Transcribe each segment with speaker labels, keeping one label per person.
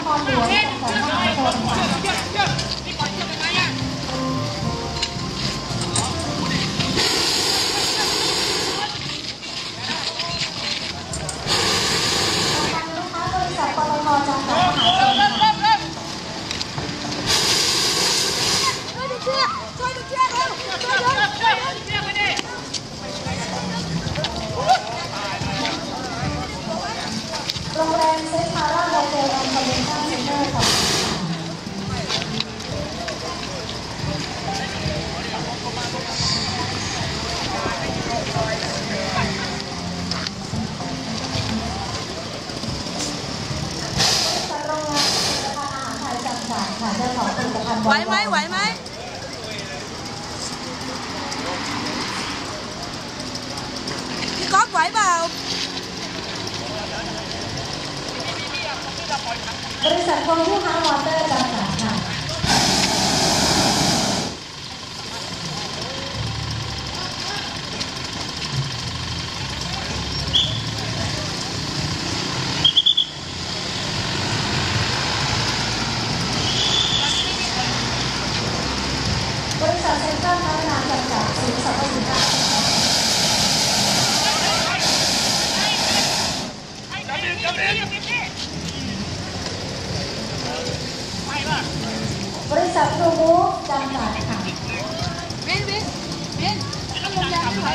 Speaker 1: ครหลวงจังหวัดมหาสารคามโรงแรมเซนทาร่าโฮเทลแอนด์คอนเวนชั่นเซ็นเตอร์ค่ะโรงงานผลิตภัณฑ์อาหารไทยจำกัดค่ะเจ้าของผลิตภัณฑ์ไหวไหมพี่ก๊อฟไหวเปล่าบริษัทโคลูฮาวอเตอร์จำกัดค่ะบริษัทเซ็นทรัลพัฒนาจำกัดศูนย์สรรพสินค้าบริษัทโปรโมจำกัดค่ะวินต้องลงยางไม่ไหว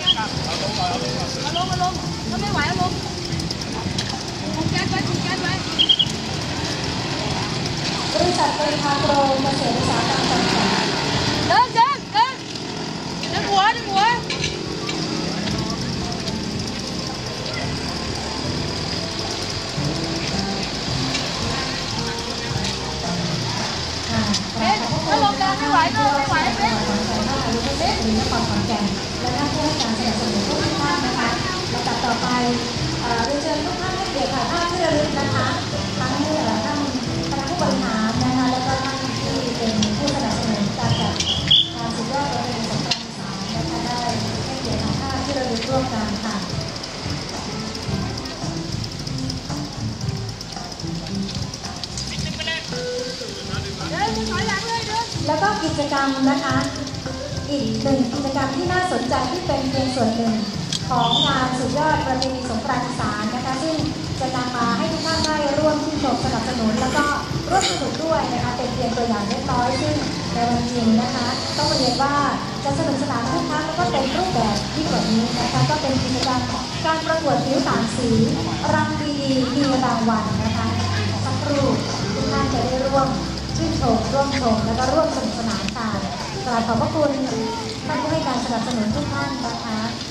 Speaker 1: เอาลงถ้าไม่ไหวเอาลงถูกแก๊สไว้บริษัทเป็นทางโปรเกษตรอุตสาหกรรมจำกัดเดินหัวถ้าลงแรงไม่ไหวก็ไม่ไหวเป็นหรือนครขอนแก่นและท่านผู้ให้การสนับสนุนทุกท่านนะคะลำดับต่อไปเรียนเชิญทุกท่านให้เกียรติถ่ายภาพที่ระลึกนะคะทั้งท่านคณะผู้บริหารนะคะแล้วก็ท่านที่เป็นผู้สนับสนุนการจัดงานสุดยอดประเพณีสงกรานต์อีสานนะคะได้ให้เกียรติถ่ายภาพที่ระลึกร่วมกันค่ะแล้วก็กิจกรรมนะคะอีกหนึ่งกิจกรรมที่น่าสนใจที่เป็นเพียงส่วนหนึ่งของงานสุดยอดประเพณีสงกรานต์อีสานนะคะซึ่งจะนำมาให้ทุกท่านได้ร่วมชื่นชมสนับสนุนแล้วก็ร่วมสนุกด้วยนะคะเป็นเพียงตัวอย่างเล็กน้อยซึ่งในวันจริงนะคะต้องเรียนว่าจะสนุกสนานทุกครั้งแล้วก็เป็นรูปแบบที่แบบนี้นะคะก็เป็นกิจกรรมการประกวดผิวต่างสีรำดีมีรางวัลนะคะสักครู่ทุกท่านจะได้ร่วมชื่นชมร่วมชมแล้วก็ร่วมสนุกสนานกันกราบขอบพระคุณท่านผู้ให้การสนับสนุนทุกท่านนะคะ